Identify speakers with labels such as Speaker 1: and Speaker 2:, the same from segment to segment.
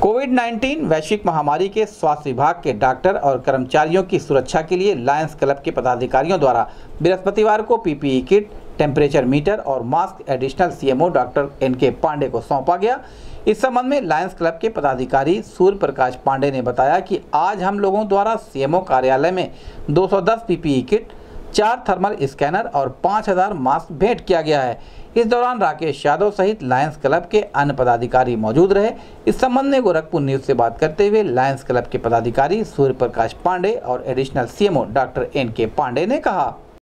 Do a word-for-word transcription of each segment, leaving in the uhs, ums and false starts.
Speaker 1: Covid nineteen वैश्विक महामारी के स्वास्थ्य विभाग के डॉक्टर और कर्मचारियों की सुरक्षा के लिए लायंस क्लब के पदाधिकारियों द्वारा बृहस्पतिवार को पीपीई किट, टेम्परेचर मीटर और mask additional CMO doctor N K Pandey को सौंपा गया। इस संबंध में लायंस क्लब के पदाधिकारी सूर्य प्रकाश पांडे ने बताया कि आज हम लोगों द्वारा सीएमओ कार्यालय में दो सौ दस पीपीई किट, चार थर्मल स्कैनर और पाँच हज़ार मास्क भेंट किया गया है। इस दौरान राकेश यादव सहित लायंस क्लब के अन्य पदाधिकारी मौजूद रहे। इस संबंध में गोरखपुर न्यूज से बात करते हुए लायंस क्लब के पदाधिकारी सूर्य प्रकाश पांडे और additional CMO doctor N K Pandey ने कहा,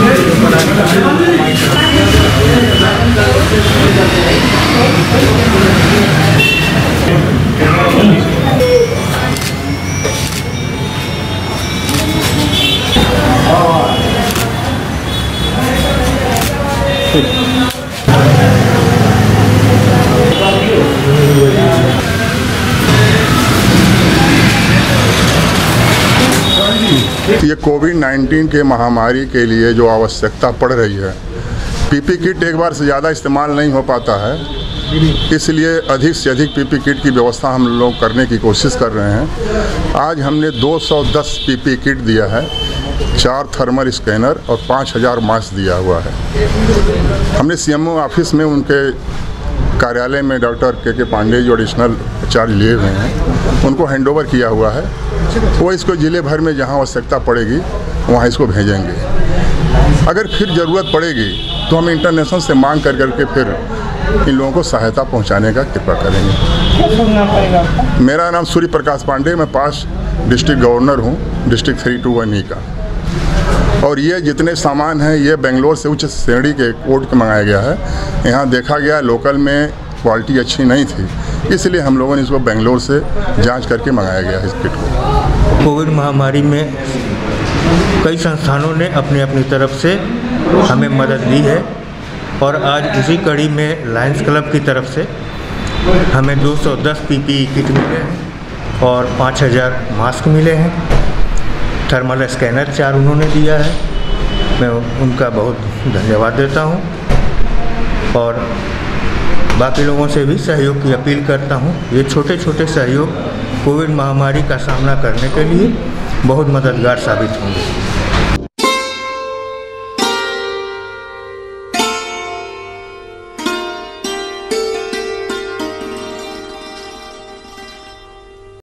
Speaker 2: ये कोविड नाइन्टीन के महामारी के लिए जो आवश्यकता पड़ रही है, पीपी किट एक बार से ज़्यादा इस्तेमाल नहीं हो पाता है, इसलिए अधिक से अधिक पीपी किट की व्यवस्था हम लोग करने की कोशिश कर रहे हैं। आज हमने दो सौ दस पीपी किट दिया है, चार थर्मल स्कैनर और पाँच हज़ार मास्क दिया हुआ है। हमने सीएमओ ऑफिस में उनके कार्यालय में डॉक्टर के के पांडे जो एडिशनल चार्ज लिए हुए हैं उनको हैंडओवर किया हुआ है। वो इसको ज़िले भर में जहां आवश्यकता पड़ेगी वहां इसको भेजेंगे। अगर फिर ज़रूरत पड़ेगी तो हम इंटरनेशनल से मांग कर करके फिर इन लोगों को सहायता पहुंचाने का कृपा करेंगे। मेरा नाम सूर्य प्रकाश पांडे, मैं पास डिस्ट्रिक्ट गवर्नर हूँ, district three two one E का। और ये जितने सामान हैं ये बेंगलोर से उच्च श्रेणी के कोड के मंगाया गया है। यहाँ देखा गया लोकल में क्वालिटी अच्छी नहीं थी, इसलिए हम लोगों ने इसको बेंगलोर से जांच करके मंगाया गया है इस किट को।
Speaker 3: कोविड महामारी में कई संस्थानों ने अपनी अपनी तरफ से हमें मदद दी है और आज उसी कड़ी में लायंस क्लब की तरफ से हमें दो सौ दस पीपीई किट मिले हैं और पाँच हज़ार मास्क मिले हैं। थर्मल स्कैनर चार उन्होंने दिया है, मैं उनका बहुत धन्यवाद देता हूं और बाकी लोगों से भी सहयोग की अपील करता हूं। ये छोटे छोटे सहयोग कोविड महामारी का सामना करने के लिए बहुत मददगार साबित होंगे।